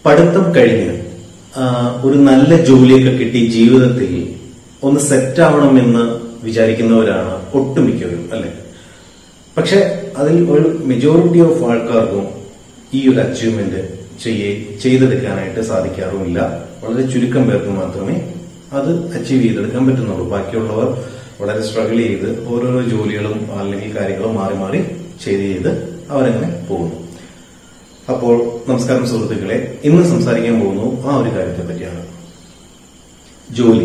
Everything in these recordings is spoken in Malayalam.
പഠിത്തം കഴിഞ്ഞ് ഒരു നല്ല ജോലിയൊക്കെ കിട്ടി ജീവിതത്തിൽ ഒന്ന് സെറ്റ് ആവണമെന്ന് വിചാരിക്കുന്നവരാണ് ഒട്ടുമിക്കവരും, അല്ലെ? പക്ഷെ അതിൽ ഒരു മെജോറിറ്റി ഓഫ് ആൾക്കാർക്കും ഈ ഒരു അച്ചീവ്മെന്റ് ചെയ്തെടുക്കാനായിട്ട് സാധിക്കാറുമില്ല. വളരെ ചുരുക്കം പേർക്ക് മാത്രമേ അത് അച്ചീവ് ചെയ്തെടുക്കാൻ പറ്റുന്നുള്ളൂ. ബാക്കിയുള്ളവർ വളരെ സ്ട്രഗിൾ ചെയ്ത് ഓരോരോ ജോലികളും അല്ലെങ്കിൽ കാര്യങ്ങളും മാറി മാറി ചെയ്ത് അവരങ്ങനെ പോകുന്നു. അപ്പോൾ നമസ്കാരം സുഹൃത്തുക്കളെ, ഇന്ന് സംസാരിക്കാൻ പോകുന്നു ആ ഒരു കാര്യത്തെ പറ്റിയാണ്. ജോലി.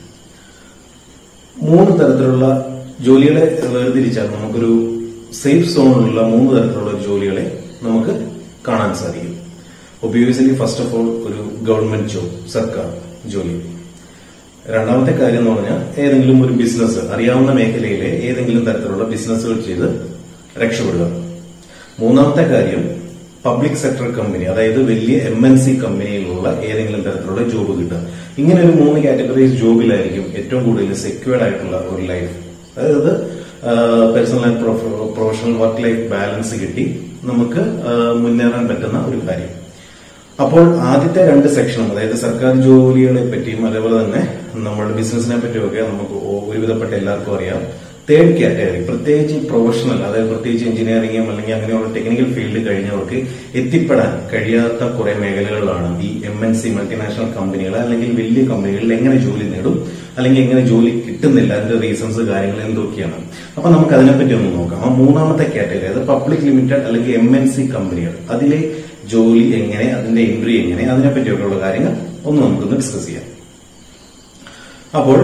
3 തരത്തിലുള്ള ജോലികളെ വേർതിരിച്ചാൽ നമുക്കൊരു സേഫ് സോണിലുള്ള 3 തരത്തിലുള്ള ജോലികളെ നമുക്ക് കാണാൻ സാധിക്കും. ഒബ്വിയസ്ലി ഫസ്റ്റ് ഓഫ് ഓൾ ഒരു ഗവൺമെന്റ് ജോബ്, സർക്കാർ ജോലി. രണ്ടാമത്തെ കാര്യം എന്ന് പറഞ്ഞാൽ ഏതെങ്കിലും ഒരു ബിസിനസ്, അറിയാവുന്ന മേഖലയിലെ ഏതെങ്കിലും തരത്തിലുള്ള ബിസിനസ്സുകൾ ചെയ്ത് രക്ഷപ്പെടുക. മൂന്നാമത്തെ കാര്യം പബ്ലിക് സെക്ടർ കമ്പനി, അതായത് വലിയ MNC കമ്പനിയിലുള്ള ഏതെങ്കിലും തരത്തിലുള്ള ജോബ് കിട്ടുക. ഇങ്ങനെ ഒരു 3 കാറ്റഗറീസ് ജോബിലായിരിക്കും ഏറ്റവും കൂടുതൽ സെക്യൂർഡ് ആയിട്ടുള്ള ഒരു ലൈഫ്. അതായത് personal and professional work life balance കിട്ടി നമുക്ക് മുന്നേറാൻ പറ്റുന്ന ഒരു കാര്യം. അപ്പോൾ ആദ്യത്തെ 2 സെക്ഷനും, അതായത് സർക്കാർ ജോലികളെ പറ്റിയും അതേപോലെ തന്നെ നമ്മുടെ ബിസിനസിനെ പറ്റിയൊക്കെ നമുക്ക് ഒരുവിധപ്പെട്ട എല്ലാവർക്കും അറിയാം. തേർഡ് കാറ്റഗറി, പ്രത്യേകിച്ച് പ്രൊഫഷണൽ, അതായത് പ്രത്യേകിച്ച് എഞ്ചിനീയറിംഗും അല്ലെങ്കിൽ അങ്ങനെയുള്ള ടെക്നിക്കൽ ഫീൽഡ് കഴിഞ്ഞവർക്ക് എത്തിപ്പെടാൻ കഴിയാത്ത കുറെ മേഖലകളാണ് ഈ MNC മൾട്ടിനാഷണൽ കമ്പനികൾ അല്ലെങ്കിൽ വലിയ കമ്പനികളിൽ എങ്ങനെ ജോലി നേടും അല്ലെങ്കിൽ എങ്ങനെ ജോലി കിട്ടുന്നില്ല, അതിന്റെ റീസൺസ് കാര്യങ്ങൾ എന്തൊക്കെയാണ്. അപ്പൊ നമുക്ക് അതിനെപ്പറ്റി ഒന്ന് നോക്കാം. ആ മൂന്നാമത്തെ കാറ്റഗറി, അതായത് പബ്ലിക് ലിമിറ്റഡ് അല്ലെങ്കിൽ MNC കമ്പനികൾ, അതിലെ ജോലി എങ്ങനെ, അതിന്റെ എൻട്രി എങ്ങനെ, അതിനെപ്പറ്റിയൊക്കെയുള്ള കാര്യങ്ങൾ ഒന്ന് നമുക്കൊന്ന് ഡിസ്കസ് ചെയ്യാം. അപ്പോൾ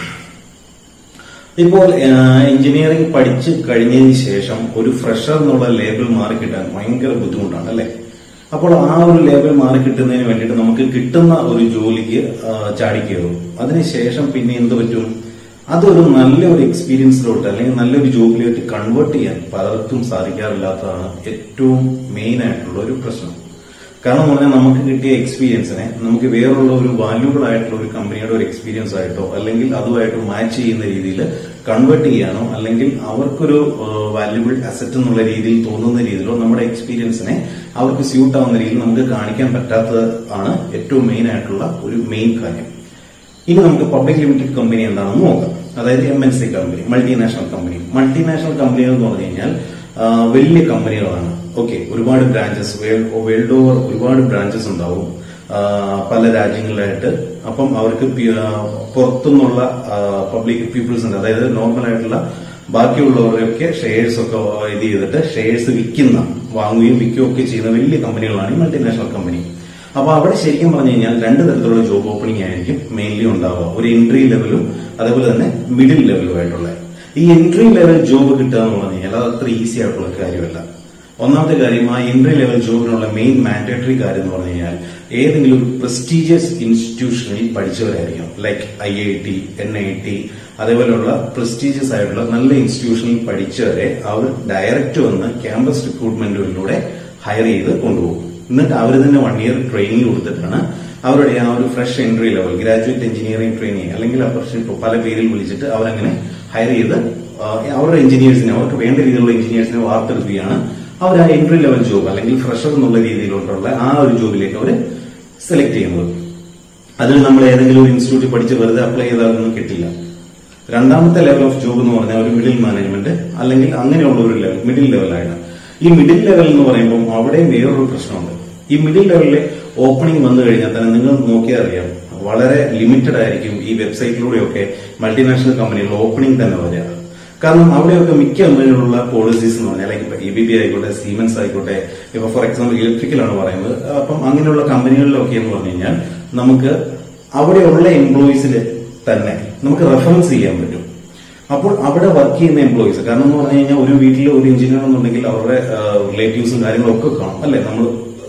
ഇപ്പോൾ എഞ്ചിനീയറിംഗ് പഠിച്ചു കഴിഞ്ഞതിന് ശേഷം ഒരു ഫ്രഷർ എന്നുള്ള ലേബൽ മാറിക്കിട്ടാൻ ഭയങ്കര ബുദ്ധിമുട്ടാണ്, അല്ലെ? അപ്പോൾ ആ ഒരു ലേബൽ മാറിക്കിട്ടുന്നതിന് വേണ്ടിയിട്ട് നമുക്ക് കിട്ടുന്ന ഒരു ജോലിക്ക് ചാടിക്കയറും. അതിനുശേഷം പിന്നെ എന്ത് പറ്റും? അതൊരു നല്ലൊരു എക്സ്പീരിയൻസിലോട്ട് അല്ലെങ്കിൽ നല്ലൊരു ജോബിലോട്ട് കൺവേർട്ട് ചെയ്യാൻ പലർക്കും സാധിക്കാറില്ലാത്തതാണ് ഏറ്റവും മെയിൻ ആയിട്ടുള്ള ഒരു പ്രശ്നം. കാരണം എന്ന് പറഞ്ഞാൽ നമുക്ക് കിട്ടിയ എക്സ്പീരിയൻസിനെ നമുക്ക് വേറുള്ള ഒരു വാല്യൂബിൾ ആയിട്ടുള്ള ഒരു കമ്പനിയുടെ ഒരു എക്സ്പീരിയൻസ് ആയിട്ടോ അല്ലെങ്കിൽ അതുമായിട്ട് മാച്ച് ചെയ്യുന്ന രീതിയിൽ കൺവേർട്ട് ചെയ്യാനോ അല്ലെങ്കിൽ അവർക്കൊരു വാല്യൂബിൾ അസറ്റ് എന്നുള്ള രീതിയിൽ തോന്നുന്ന രീതിയിലോ നമ്മുടെ എക്സ്പീരിയൻസിനെ അവർക്ക് സ്യൂട്ട് ആവുന്ന രീതിയിൽ നമുക്ക് കാണിക്കാൻ പറ്റാത്തത് ആണ് ഏറ്റവും മെയിൻ ആയിട്ടുള്ള ഒരു മെയിൻ കാര്യം. ഇനി നമുക്ക് പബ്ലിക് ലിമിറ്റഡ് കമ്പനി എന്താണെന്ന് നോക്കാം. അതായത് MNC company, multinational company. Multinational കമ്പനികൾ എന്ന് പറഞ്ഞു കഴിഞ്ഞാൽ വലിയ കമ്പനികളാണ്. ഓക്കെ, ഒരുപാട് ബ്രാഞ്ചസ്, വേൾഡ് ഓവർ ഒരുപാട് ബ്രാഞ്ചസ് ഉണ്ടാവും പല രാജ്യങ്ങളിലായിട്ട്. അപ്പം അവർക്ക് പുറത്തുനിന്നുള്ള പബ്ലിക് പീപ്പിൾസ് ഉണ്ട്, അതായത് നോർമൽ ആയിട്ടുള്ള ബാക്കിയുള്ളവരൊക്കെ ഷെയർസ് ഒക്കെ ഇത് ചെയ്തിട്ട് ഷെയർസ് വാങ്ങുകയും വിൽക്കുകയും ഒക്കെ ചെയ്യുന്ന വലിയ കമ്പനികളാണ് ഈ മൾട്ടിനാഷണൽ കമ്പനി. അപ്പൊ അവിടെ ശരിക്കും പറഞ്ഞു കഴിഞ്ഞാൽ 2 തരത്തിലുള്ള ജോബ് ഓപ്പണിംഗ് ആയിരിക്കും മെയിൻലി ഉണ്ടാവുക. ഒരു എൻട്രി ലെവലും അതേപോലെ തന്നെ മിഡിൽ ലെവലുമായിട്ടുള്ള. ഈ എൻട്രി ലെവൽ ജോബ് കിട്ടുക എന്ന് പറഞ്ഞു കഴിഞ്ഞാൽ അത് അത്ര ഈസി ആയിട്ടുള്ള കാര്യമല്ല. ഒന്നാമത്തെ കാര്യം, ആ എൻട്രി ലെവൽ ജോബിനുള്ള മെയിൻ മാൻഡേറ്ററി കാര്യം എന്ന് പറഞ്ഞു കഴിഞ്ഞാൽ ഏതെങ്കിലും ഒരു പ്രസ്റ്റീജിയസ് ഇൻസ്റ്റിറ്റ്യൂഷനിൽ പഠിച്ചവരായിരിക്കും. ലൈക്ക് IIT, NIT, അതേപോലെയുള്ള പ്രസ്റ്റീജിയസ് ആയിട്ടുള്ള നല്ല ഇൻസ്റ്റിറ്റ്യൂഷനിൽ പഠിച്ചവരെ അവർ ഡയറക്റ്റ് വന്ന് ക്യാമ്പസ് റിക്രൂട്ട്മെന്റുകളിലൂടെ ഹയർ ചെയ്ത് കൊണ്ടുപോകും. എന്നിട്ട് അവർ തന്നെ 1 ഇയർ ട്രെയിനിങ് കൊടുത്തിട്ടാണ് അവരുടെ ആ ഒരു fresh entry level graduate engineering training അല്ലെങ്കിൽ അപ്രന്റീസ്ഷിപ്പ് പല പേരിൽ വിളിച്ചിട്ട് അവരങ്ങനെ ഹയർ ചെയ്ത് അവരുടെ എഞ്ചിനീയേഴ്സിനെ, അവർക്ക് വേണ്ട രീതിയിലുള്ള എഞ്ചിനീയേഴ്സിനെ വാർത്തെടുക്കുകയാണ്. അവർ ആ എൻട്രി ലെവൽ ജോബ് അല്ലെങ്കിൽ ഫ്രഷർ എന്നുള്ള രീതിയിലോട്ടുള്ള ആ ഒരു ജോബിലേക്ക് അവർ സെലക്ട് ചെയ്യുന്നത്. അതിൽ നമ്മൾ ഏതെങ്കിലും ഒരു ഇൻസ്റ്റിറ്റ്യൂട്ടിൽ പഠിച്ച് വെറുതെ അപ്ലൈ ചെയ്താലൊന്നും കിട്ടില്ല. രണ്ടാമത്തെ ലെവൽ ഓഫ് ജോബ് എന്ന് പറഞ്ഞാൽ ഒരു മിഡിൽ മാനേജ്മെന്റ് അല്ലെങ്കിൽ അങ്ങനെയുള്ള ഒരു ലെവൽ, മിഡിൽ ലെവലാണ്. ഈ മിഡിൽ ലെവൽ എന്ന് പറയുമ്പോൾ അവിടെ വേറൊരു പ്രശ്നമുണ്ട്. ഈ മിഡിൽ ലെവലിലെ ഓപ്പണിംഗ് വന്നു കഴിഞ്ഞാൽ തന്നെ നിങ്ങൾ നോക്കിയാൽ അറിയാം, വളരെ ലിമിറ്റഡ് ആയിരിക്കും ഈ വെബ്സൈറ്റിലൂടെയൊക്കെ മൾട്ടിനാഷണൽ കമ്പനികളുടെ ഓപ്പണിംഗ് തന്നെ വരിക. കാരണം അവിടെയൊക്കെ മിക്ക കമ്പനികളുള്ള പോളിസീസ് എന്ന് പറഞ്ഞാൽ ലൈക്ക് ABB ആയിക്കോട്ടെ, സീമെൻസ് ആയിക്കോട്ടെ, ഇപ്പൊ ഫോർ എക്സാമ്പിൾ ഇലക്ട്രിക്കലാണ് പറയുന്നത്. അപ്പം അങ്ങനെയുള്ള കമ്പനികളിലൊക്കെ എന്ന് പറഞ്ഞു കഴിഞ്ഞാൽ നമുക്ക് അവിടെയുള്ള എംപ്ലോയീസിന് തന്നെ നമുക്ക് റെഫറൻസ് ചെയ്യാൻ പറ്റും. അപ്പോൾ അവിടെ വർക്ക് ചെയ്യുന്ന എംപ്ലോയീസ്, കാരണം എന്ന് പറഞ്ഞു കഴിഞ്ഞാൽ ഒരു വീട്ടിൽ ഒരു എഞ്ചിനീയർ എന്നുണ്ടെങ്കിൽ അവരുടെ റിലേറ്റീവ്സും കാര്യങ്ങളും ഒക്കെ കാണും, അല്ലെ? നമ്മൾ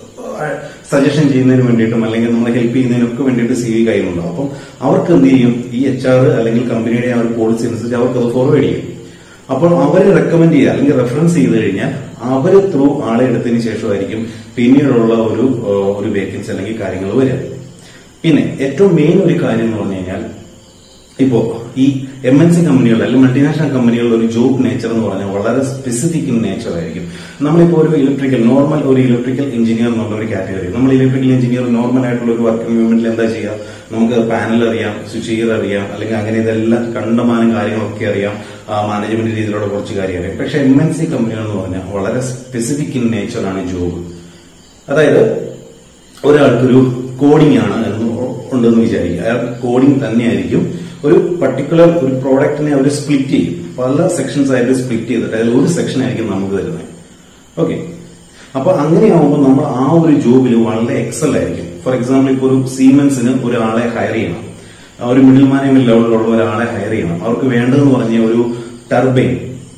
സജഷൻ ചെയ്യുന്നതിന് വേണ്ടിയിട്ടും അല്ലെങ്കിൽ നമ്മളെ ഹെൽപ്പ് ചെയ്യുന്നതിനൊക്കെ വേണ്ടിയിട്ട് CV കയ്യിലുണ്ടാവും. അപ്പം അവർക്ക് എന്ത് ചെയ്യും, ഈ HR അല്ലെങ്കിൽ കമ്പനിയുടെ ആ ഒരു പോളിസി അനുസരിച്ച് അവർക്ക് അത് ഫോർവേഡ് ചെയ്യും. അപ്പോൾ അവർ റെക്കമെൻഡ് ചെയ്യുക അല്ലെങ്കിൽ റെഫറൻസ് ചെയ്ത് കഴിഞ്ഞാൽ അവർ ത്രൂ ആളെ എടുത്തതിന് ശേഷമായിരിക്കും പിന്നീടുള്ള ഒരു വേക്കൻസി അല്ലെങ്കിൽ കാര്യങ്ങൾ വരിക. പിന്നെ ഏറ്റവും മെയിൻ ഒരു കാര്യം എന്ന് പറഞ്ഞു കഴിഞ്ഞാൽ ഇപ്പോ ഈ MNC കമ്പനികളുടെ അല്ലെങ്കിൽ മൾട്ടിനാഷണൽ കമ്പനികളുടെ ഒരു ജോബ് നേച്ചർ എന്ന് പറഞ്ഞാൽ വളരെ സ്പെസിഫിക് ഇൻ നേച്ചർ ആയിരിക്കും. നമ്മളിപ്പോൾ ഒരു നോർമൽ ഒരു ഇലക്ട്രിക്കൽ എഞ്ചിനീയർ എന്നുള്ള ഒരു കാറ്റഗറി, നമ്മൾ ഇലക്ട്രിക്കൽ എഞ്ചിനീയർ നോർമൽ ആയിട്ടുള്ള ഒരു വർക്ക് എൻവയോൺമെന്റിൽ എന്താ ചെയ്യുക, നമുക്ക് പാനൽ അറിയാം, സ്വിച്ച് ഗിയർ അറിയാം, അല്ലെങ്കിൽ അങ്ങനെ ഇതെല്ലാം കണ്ടമാനം കാര്യങ്ങളൊക്കെ അറിയാം, മാനേജ്മെന്റ് രീതിയിലുള്ള കുറച്ച് കാര്യം അറിയാം. പക്ഷെ MNC കമ്പനികൾ എന്ന് പറഞ്ഞാൽ വളരെ സ്പെസിഫിക് ഇൻ നേച്ചർ ആണ് ജോബ്. അതായത് ഒരാൾക്കൊരു കോഡിംഗ് ആണ് ഉണ്ടെന്ന് വിചാരിക്കുക, അയാൾ കോഡിംഗ് തന്നെയായിരിക്കും. ഒരു പർട്ടിക്കുലർ ഒരു പ്രോഡക്റ്റിനെ അവർ സ്പ്ലിറ്റ് ചെയ്യും, പല സെക്ഷൻസ് ആയിട്ട് സ്പ്ലിറ്റ് ചെയ്തിട്ട് അതിൽ ഒരു സെക്ഷൻ ആയിരിക്കും നമുക്ക് തരുന്നത്. ഓക്കെ, അപ്പൊ അങ്ങനെയാവുമ്പോൾ നമ്മൾ ആ ഒരു ജോബിൽ വളരെ എക്സൽ ആയിരിക്കും. ഫോർ എക്സാമ്പിൾ, ഇപ്പോൾ ഒരു സീമെൻസിന് ഒരാളെ ഹയർ ചെയ്യണം, ഒരു മിഡിൽ മാനേജ്മെന്റ് ലെവലിലുള്ള ഒരാളെ ഹയർ ചെയ്യണം. അവർക്ക് വേണ്ടതെന്ന് പറഞ്ഞ ഒരു ടർബൈൻ,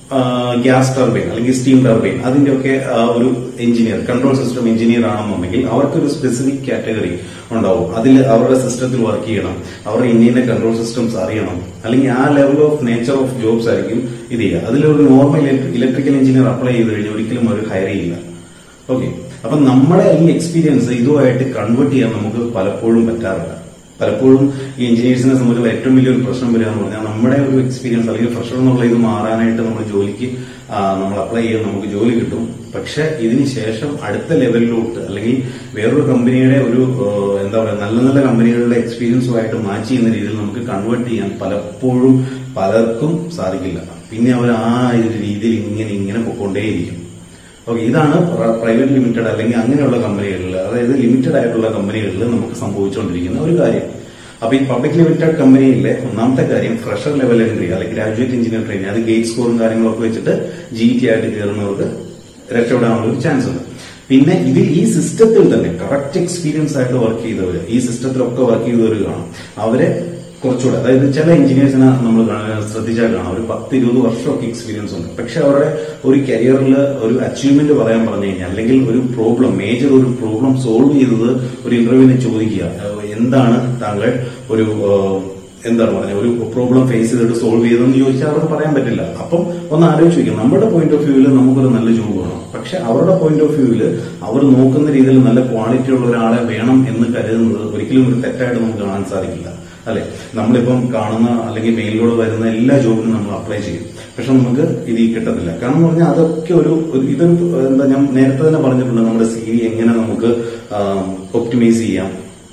ഗ്യാസ് ടർബൈൻ അല്ലെങ്കിൽ സ്റ്റീം ടർബൈൻ, അതിന്റെയൊക്കെ ഒരു എഞ്ചിനീയർ, കൺട്രോൾ സിസ്റ്റം എഞ്ചിനീയർ ആണെന്നുണ്ടെങ്കിൽ അവർക്കൊരു സ്പെസിഫിക് കാറ്റഗറി ഉണ്ടാവും. അതിൽ അവരുടെ സിസ്റ്റത്തിൽ വർക്ക് ചെയ്യണം, അവരുടെ ഇന്ത്യന്റെ കൺട്രോൾ സിസ്റ്റംസ് അറിയണം, അല്ലെങ്കിൽ ആ level of nature of jobs ആയിരിക്കും ഇത് ചെയ്യുക. അതിലൊരു നോർമൽ ഇലക്ട്രിക്കൽ എഞ്ചിനീയർ അപ്ലൈ ചെയ്ത് കഴിഞ്ഞാൽ ഒരിക്കലും അവർ ഹയർ ചെയ്യില്ല. ഓക്കെ, അപ്പൊ നമ്മുടെ ഈ എക്സ്പീരിയൻസ് ഇതുമായിട്ട് കൺവേർട്ട് ചെയ്യാൻ നമുക്ക് പലപ്പോഴും പറ്റാറില്ല. പലപ്പോഴും ഈ എഞ്ചിനീയേഴ്സിനെ സംബന്ധിച്ചുള്ള ഏറ്റവും വലിയൊരു പ്രശ്നം വരിക എന്ന് പറഞ്ഞാൽ നമ്മുടെ ഒരു എക്സ്പീരിയൻസ് അല്ലെങ്കിൽ ഫ്രഷർ എന്നുള്ള ഇത് മാറാനായിട്ട് നമ്മൾ ജോലിക്ക് നമ്മൾ അപ്ലൈ ചെയ്യാൻ നമുക്ക് ജോലി കിട്ടും. പക്ഷെ ഇതിന് ശേഷം അടുത്ത ലെവലിലോട്ട് അല്ലെങ്കിൽ വേറൊരു കമ്പനിയുടെ ഒരു എന്താ പറയുക നല്ല നല്ല കമ്പനികളുടെ എക്സ്പീരിയൻസുമായിട്ട് മാച്ച് ചെയ്യുന്ന രീതിയിൽ നമുക്ക് കൺവേർട്ട് ചെയ്യാൻ പലപ്പോഴും പലർക്കും സാധിക്കില്ല. പിന്നെ അവർ ആ രീതിയിൽ ഇങ്ങനെ പൊക്കൊണ്ടേയിരിക്കും. ഓക്കെ, ഇതാണ് പ്രൈവറ്റ് ലിമിറ്റഡ് അല്ലെങ്കിൽ അങ്ങനെയുള്ള കമ്പനികളിൽ, അതായത് ലിമിറ്റഡ് ആയിട്ടുള്ള കമ്പനികളിൽ നമുക്ക് സംഭവിച്ചുകൊണ്ടിരിക്കുന്ന ഒരു കാര്യം. അപ്പൊ ഈ പബ്ലിക് ലിമിറ്റഡ് കമ്പനിയിലെ ഒന്നാമത്തെ കാര്യം ഫ്രഷർ ലെവൽ എൻട്രി അല്ലെങ്കിൽ ഗ്രാജുവേറ്റ് എഞ്ചിനീയർ ട്രെയിനിങ്, അത് ഗേറ്റ് സ്കോറും കാര്യങ്ങളൊക്കെ വെച്ചിട്ട് GT ആയിട്ട് കയറുന്നവർക്ക് രക്ഷപ്പെടാനുള്ള ഒരു ചാൻസ് ഉണ്ട്. പിന്നെ ഇതിൽ ഈ സിസ്റ്റത്തിൽ തന്നെ കറക്റ്റ് എക്സ്പീരിയൻസ് ആയിട്ട് വർക്ക് ചെയ്തവർ, ഈ സിസ്റ്റത്തിലൊക്കെ വർക്ക് ചെയ്തവർ കാണും, അവരെ കുറച്ചുകൂടെ, അതായത് ചില എഞ്ചിനീയേഴ്സിനെ നമ്മൾ ശ്രദ്ധിച്ചാൽ കാണാം ഒരു 10-20 വർഷമൊക്കെ എക്സ്പീരിയൻസ് ഉണ്ട്. പക്ഷെ അവരുടെ ഒരു കരിയറിൽ ഒരു അച്ചീവ്മെന്റ് പറയാൻ പറഞ്ഞു കഴിഞ്ഞാൽ, അല്ലെങ്കിൽ ഒരു പ്രോബ്ലം, മേജർ ഒരു പ്രോബ്ലം സോൾവ് ചെയ്തത് ഒരു ഇന്റർവ്യൂവിനെ ചോദിക്കുക, എന്താണ് താങ്കൾ ഒരു എന്താണ് പറഞ്ഞ ഒരു പ്രോബ്ലം ഫേസ് ചെയ്തിട്ട് സോൾവ് ചെയ്തതെന്ന് ചോദിച്ചാൽ അവർക്ക് പറയാൻ പറ്റില്ല. അപ്പം ഒന്ന് ആലോചിച്ച് നോക്കുക, നമ്മുടെ പോയിന്റ് ഓഫ് വ്യൂവിൽ നമുക്കൊരു നല്ല ജോബ് വേണം, പക്ഷെ അവരുടെ പോയിന്റ് ഓഫ് വ്യൂവിൽ അവർ നോക്കുന്ന രീതിയിൽ നല്ല ക്വാളിറ്റി ഉള്ള ഒരാളെ വേണം എന്ന് കരുതുന്നത് ഒരിക്കലും ഒരു തെറ്റായിട്ട് നമുക്ക് കാണാൻ സാധിക്കില്ല, അല്ലെ? നമ്മളിപ്പം കാണുന്ന അല്ലെങ്കിൽ മെയിലിലൂടെ വരുന്ന എല്ലാ ജോബിനും നമ്മൾ അപ്ലൈ ചെയ്യും, പക്ഷെ നമുക്ക് ഇത് കിട്ടത്തില്ല. കാരണം എന്ന് പറഞ്ഞാൽ അതൊക്കെ ഇതൊരു എന്താ, ഞാൻ നേരത്തെ തന്നെ പറഞ്ഞിട്ടുണ്ട്, നമ്മുടെ CV എങ്ങനെ നമുക്ക് ഒപ്റ്റിമൈസ് ചെയ്യാം,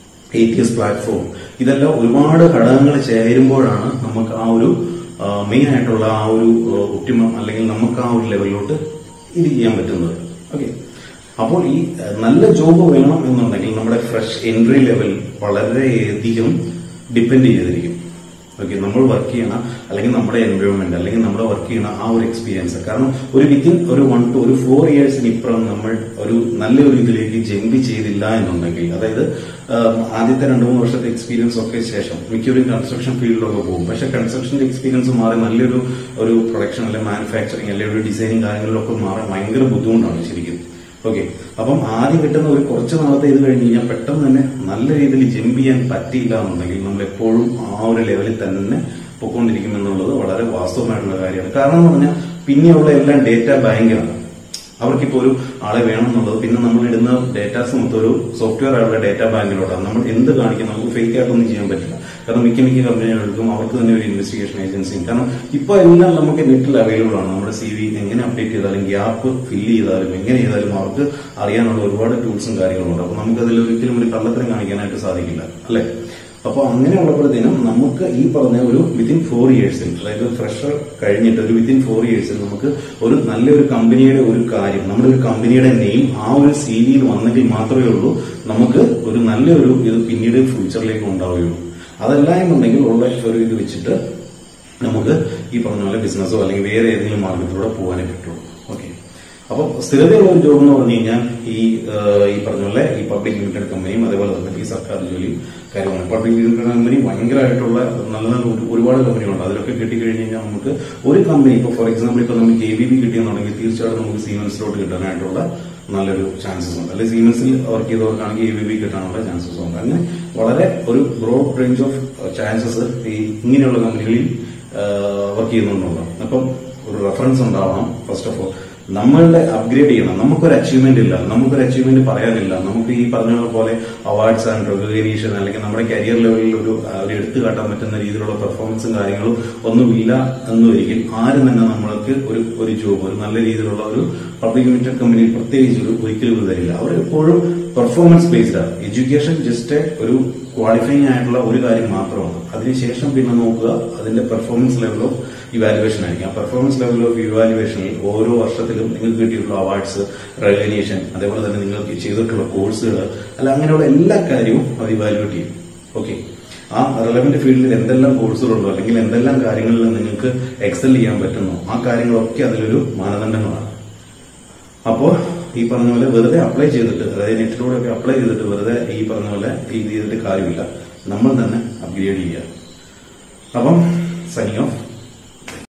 ATS പ്ലാറ്റ്ഫോം, ഇതെല്ലാം ഒരുപാട് ഘടകങ്ങൾ ചേരുമ്പോഴാണ് നമുക്ക് ആ ഒരു മെയിൻ ആയിട്ടുള്ള ആ ഒരു ഒപ്റ്റിമം അല്ലെങ്കിൽ നമുക്ക് ആ ഒരു ലെവലിലോട്ട് ഇത് ചെയ്യാൻ പറ്റുന്നത്. ഓക്കെ, അപ്പോൾ ഈ നല്ല ജോബ് വേണം എന്നുണ്ടെങ്കിൽ നമ്മുടെ ഫ്രഷ് എൻട്രി ലെവൽ വളരെയധികം ഡിപ്പെൻഡ് ചെയ്തിരിക്കും. ഓക്കെ, നമ്മൾ വർക്ക് ചെയ്യണ അല്ലെങ്കിൽ നമ്മുടെ എൻവയോൺമെന്റ് അല്ലെങ്കിൽ നമ്മുടെ വർക്ക് ചെയ്യണ ആ ഒരു എക്സ്പീരിയൻസ്, കാരണം ഒരു വിത്തിൻ ഒരു 1 to 4 ഇയേഴ്സിന് ഇപ്പുറം നമ്മൾ ഒരു നല്ലൊരു ഇതിലേക്ക് ജമ്പ് ചെയ്തില്ല എന്നുണ്ടെങ്കിൽ, അതായത് ആദ്യത്തെ 2-3 വർഷത്തെ എക്സ്പീരിയൻസ് ഒക്കെ ശേഷം മിക്കവരും കൺസ്ട്രക്ഷൻ ഫീൽഡിലൊക്കെ പോകും. പക്ഷെ കൺസ്ട്രക്ഷന്റെ എക്സ്പീരിയൻസ് മാറി നല്ലൊരു പ്രൊഡക്ഷൻ അല്ലെങ്കിൽ മാനുഫാക്ചറിങ് അല്ലെങ്കിൽ ഒരു ഡിസൈനിങ് കാര്യങ്ങളിലൊക്കെ മാറാൻ ഭയങ്കര ബുദ്ധിമുട്ടാണ് ശരിക്കും. ഓക്കെ, അപ്പം ആദ്യം കിട്ടുന്ന ഒരു കുറച്ച് നാളത്തെ ഇത് കഴിഞ്ഞ് കഴിഞ്ഞാൽ പെട്ടെന്ന് തന്നെ നല്ല രീതിയിൽ ജമ്പ് ചെയ്യാൻ പറ്റിയില്ല എന്നുണ്ടെങ്കിൽ നമ്മൾ എപ്പോഴും ആ ഒരു ലെവലിൽ തന്നെ പൊയ്ക്കൊണ്ടിരിക്കും എന്നുള്ളത് വളരെ വാസ്തവമായിട്ടുള്ള കാര്യമാണ്. കാരണം എന്ന് പറഞ്ഞാൽ പിന്നെയുള്ള എല്ലാം ഡേറ്റ ബാങ്കാണ്. അവർക്കിപ്പോ ഒരു ആളെ വേണം എന്നുള്ളത് പിന്നെ നമ്മൾ ഇടുന്ന ഡേറ്റാസ് മൊത്തം ഒരു സോഫ്റ്റ്വെയർ ആയിട്ടുള്ള ഡേറ്റാ ബാങ്കിലോട്ടാണ്. നമ്മൾ എന്ത് കാണിക്കും, നമുക്ക് ഫേക്ക് ആയിട്ടൊന്നും ചെയ്യാൻ പറ്റില്ല. കാരണം മിക്ക കമ്പനികൾക്കും അവർക്ക് തന്നെ ഒരു ഇൻവെസ്റ്റിഗേഷൻ ഏജൻസിയും, കാരണം ഇപ്പൊ എല്ലാം നമുക്ക് നെറ്റിൽ അവൈലബിൾ ആണ്. നമ്മുടെ CV എങ്ങനെ അപ്ഡേറ്റ് ചെയ്താലും ഗ്യാപ്പ് ഫില്ല് ചെയ്താലും എങ്ങനെ ചെയ്താലും അവർക്ക് അറിയാനുള്ള ഒരുപാട് ടൂൾസും കാര്യങ്ങളും ഉണ്ട്. അപ്പൊ നമുക്കതിൽ ഒരിക്കലും ഒരു കള്ളത്തരം കാണിക്കാനായിട്ട് സാധിക്കില്ല, അല്ലെ? അപ്പൊ അങ്ങനെയുള്ളപ്പോഴത്തേനും നമുക്ക് ഈ പറഞ്ഞ ഒരു വിത്തിൻ 4 ഇയേഴ്സിൽ, അതായത് ഫ്രഷർ കഴിഞ്ഞിട്ട് ഒരു വിത്തിൻ 4 ഇയേഴ്സിൽ നമുക്ക് ഒരു നല്ലൊരു കമ്പനിയുടെ ഒരു കാര്യം, നമ്മുടെ ഒരു കമ്പനിയുടെ നെയിം ആ ഒരു CVയിൽ വന്നെങ്കിൽ മാത്രമേ ഉള്ളൂ നമുക്ക് ഒരു നല്ലൊരു ഇത് പിന്നീട് ഫ്യൂച്ചറിലേക്ക് ഉണ്ടാവുകയുള്ളൂ. അതല്ല എന്നുണ്ടെങ്കിൽ ഉള്ള ഒരു ഇത് വെച്ചിട്ട് നമുക്ക് ഈ പറഞ്ഞ പോലെ ബിസിനസ്സോ അല്ലെങ്കിൽ വേറെ ഏതെങ്കിലും മാർഗത്തിലൂടെ പോകാനേ പറ്റുള്ളൂ. ഓക്കെ, അപ്പൊ സ്ഥിരതയുള്ള ഒരു ജോബ് എന്ന് പറഞ്ഞു കഴിഞ്ഞാൽ ഈ പറഞ്ഞ പോലെ ഈ പബ്ലിക് ലിമിറ്റഡ് കമ്പനിയും അതേപോലെ തന്നെ ഈ സർക്കാർ ജോലിയും കാര്യമാണ്. പബ്ലിക് ലിമിറ്റഡ് കമ്പനി ഭയങ്കരമായിട്ടുള്ള നല്ല നല്ല ഒരുപാട് കമ്പനികളുണ്ട്. അതിലൊക്കെ കിട്ടിക്കഴിഞ്ഞ് കഴിഞ്ഞാൽ നമുക്ക് ഒരു കമ്പനി ഇപ്പൊ ഫോർ എക്സാമ്പിൾ ഇപ്പൊ നമുക്ക് ABB കിട്ടിയെന്നുണ്ടെങ്കിൽ തീർച്ചയായിട്ടും നമുക്ക് സീമെൻസിലോട്ട് കിട്ടാനായിട്ടുള്ള നല്ലൊരു ചാൻസസ് ഉണ്ട്. അല്ലെങ്കിൽ സീമെൻസിൽ വർക്ക് ചെയ്തവർക്കാണെങ്കിൽ ABB കിട്ടാനുള്ള ചാൻസസ് ഉണ്ട്. അങ്ങനെ വളരെ ഒരു ബ്രോഡ് റേഞ്ച് ഓഫ് ചാൻസസ് ഈ ഇങ്ങനെയുള്ള കമ്പനികളിൽ വർക്ക് ചെയ്യുന്നുണ്ടാവും. അപ്പം ഒരു റെഫറൻസ് ഉണ്ടാവണം ഫസ്റ്റ് ഓഫ് ഓൾ. നമ്മളുടെ അപ്ഗ്രേഡ് ചെയ്യണം. നമുക്കൊരു അച്ചീവ്മെന്റ് ഇല്ല, നമുക്കൊരു അച്ചീവ്മെന്റ് പറയാനില്ല. നമുക്ക് ഈ പറഞ്ഞ പോലെ അവാർഡ്സ് ആൻഡ് റെക്കഗ്നീഷൻ അല്ലെങ്കിൽ നമ്മുടെ കരിയർ ലെവലിൽ ഒരു എടുത്തു കാട്ടാൻ പറ്റുന്ന രീതിയിലുള്ള പെർഫോമൻസും കാര്യങ്ങളും ഒന്നുമില്ല എന്നൊരിക്കൽ ആരും തന്നെ നമ്മൾക്ക് ഒരു ജോബ്, ഒരു നല്ല രീതിയിലുള്ള ഒരു പബ്ലിക് ലിമിറ്റഡ് കമ്പനിയിൽ പ്രത്യേകിച്ച് ഒരിക്കലും തരില്ല. അവർ എപ്പോഴും പെർഫോമൻസ് ബേസ്ഡ് ആണ്. എഡ്യൂക്കേഷൻ ജസ്റ്റ് ഒരു ക്വാളിഫയിങ് ആയിട്ടുള്ള ഒരു കാര്യം മാത്രമാണ്. അതിനുശേഷം പിന്നെ നോക്കുക അതിന്റെ പെർഫോമൻസ് ലെവൽ ഓഫ് ഇവാലുവേഷൻ ആയിരിക്കും. ആ പെർഫോമൻസ് ലെവൽ ഓഫ് ഇവാലുവേഷനിൽ ഓരോ വർഷത്തിലും നിങ്ങൾക്ക് കിട്ടിയിട്ടുള്ള അവാർഡ്സ്, റെക്കഗ്നീഷൻ, അതേപോലെ തന്നെ നിങ്ങൾക്ക് ചെയ്തിട്ടുള്ള കോഴ്സുകൾ അല്ല അങ്ങനെയുള്ള എല്ലാ കാര്യവും അത് ഇവാലുവേറ്റ് ചെയ്യും. ഓക്കെ, ആ റെലവന്റ് ഫീൽഡിൽ എന്തെല്ലാം കോഴ്സുകളുണ്ടോ അല്ലെങ്കിൽ എന്തെല്ലാം കാര്യങ്ങളിൽ നിങ്ങൾക്ക് എക്സൽ ചെയ്യാൻ പറ്റുന്നോ ആ കാര്യങ്ങളൊക്കെ അതിലൊരു മാനദണ്ഡങ്ങളാണ്. അപ്പോൾ ഈ പറഞ്ഞ പോലെ വെറുതെ അപ്ലൈ ചെയ്തിട്ട്, അതായത് നെറ്റിലൂടെ ഒക്കെ അപ്ലൈ ചെയ്തിട്ട് വെറുതെ ഈ പറഞ്ഞ പോലെ ഇത് ചെയ്തിട്ട് കാര്യമില്ല. നമ്മൾ തന്നെ അപ്ഗ്രേഡ് ചെയ്യുക. അപ്പം സൈനിങ് ഓഫ്.